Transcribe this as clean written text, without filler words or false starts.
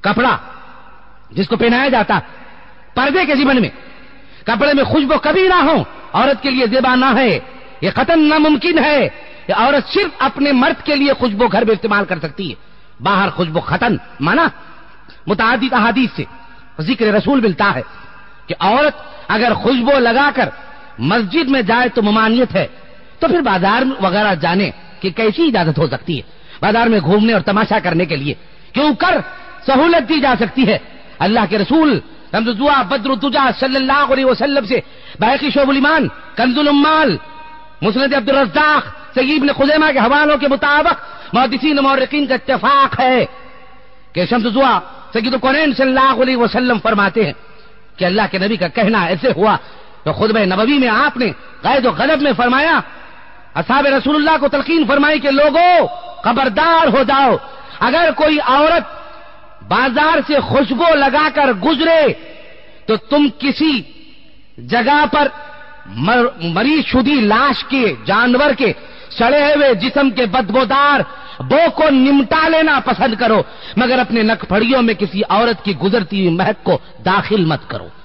کپڑا جس کو پہنایا جاتا پردے کے ضمن میں، کپڑے میں خوشبو کبھی نہ ہو، عورت کے لیے زیبا نہ ہے، یہ قطعاً ناممکن ہے۔ یہ عورت صرف اپنے مرد کے لیے خوشبو گھر میں استعمال کر سکتی ہے، باہر خوشبو ختم مانا۔ متعدد احادیث سے ذکر رسول ملتا ہے کہ عورت اگر خوشبو لگا کر مسجد میں جائے تو ممانعت ہے، تو پھر بازار وغیرہ جانے کی کیسی اجازت ہو سکتی ہے؟ بازار میں گھومنے اور تماشا کرنے کے لیے کیوں کر سہولت دی جا سکتی ہے۔ اللہ کے رسول رمز الدعا بدر الدجا صلی اللہ علیہ وسلم سے بحقی شعب الایمان، کنز الامال، مسند عبد الرزاق، سید ابن خزیمہ کے حوالوں کے مطابق محدثین و مورخین کا اتفاق ہے کہ شمس الضحیٰ سید الکونین صلی اللہ علیہ وسلم فرماتے ہیں کہ اللہ کے نبی کا کہنا ایسے ہوا تو خطبہ نبوی میں آپ نے قید و غلب میں فرمایا، اصحاب رسول اللہ کو تلقین فرمائی کہ لوگوں خبردار ہو جاؤ، اگر کوئی عورت بازار سے خوشبو لگا کر گزرے تو تم کسی جگہ پر مری شدی لاش کے، جانور کے سڑے ہوئے جسم کے بدبودار بو کو نمٹا لینا پسند کرو، مگر اپنے نک پھڑیوں میں کسی عورت کی گزرتی ہوئی مہک کو داخل مت کرو۔